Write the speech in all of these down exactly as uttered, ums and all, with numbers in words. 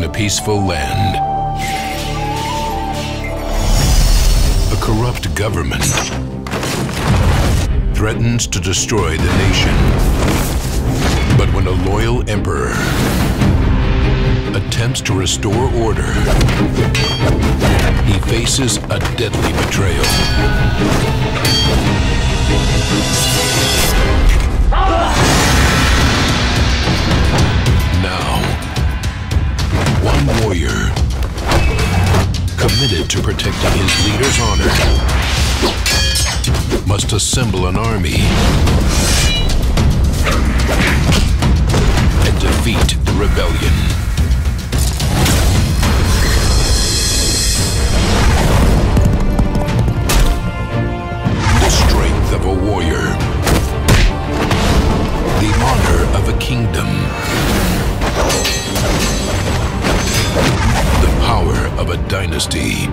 a peaceful land. A corrupt government threatens to destroy the nation. But when a loyal emperor attempts to restore order, he faces a deadly betrayal. Now, one warrior, committed to protecting his leader's honor, must assemble an army and defeat the rebellion. The strength of a warrior, the honor of a kingdom, the power of a dynasty.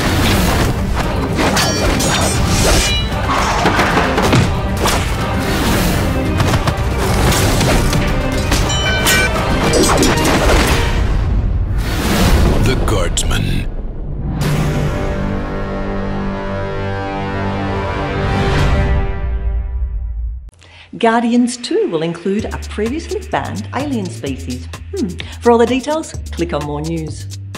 The Guardsman. Guardians two will include a previously banned alien species. Hmm. For all the details, click on more news.